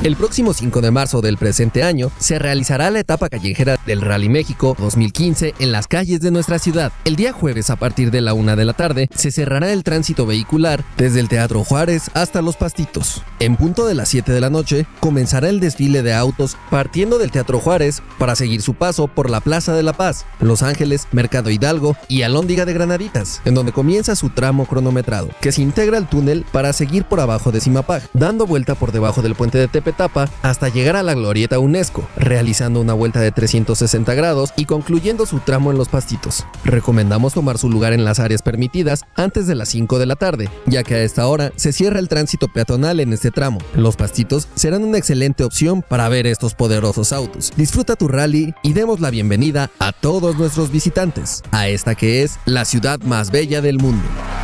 El próximo 5 de marzo del presente año se realizará la etapa callejera del Rally México 2015 en las calles de nuestra ciudad. El día jueves a partir de la 1 de la tarde se cerrará el tránsito vehicular desde el Teatro Juárez hasta Los Pastitos. En punto de las 7 de la noche comenzará el desfile de autos partiendo del Teatro Juárez para seguir su paso por la Plaza de la Paz, Los Ángeles, Mercado Hidalgo y Alhóndiga de Granaditas, en donde comienza su tramo cronometrado, que se integra al túnel para seguir por abajo de Zimapag, dando vuelta por debajo del puente de Tepetapa hasta llegar a la glorieta UNESCO, realizando una vuelta de 360 grados y concluyendo su tramo en Los Pastitos. Recomendamos tomar su lugar en las áreas permitidas antes de las 5 de la tarde, ya que a esta hora se cierra el tránsito peatonal en este tramo. Los Pastitos serán una excelente opción para ver estos poderosos autos. Disfruta tu rally y demos la bienvenida a todos nuestros visitantes a esta que es la ciudad más bella del mundo.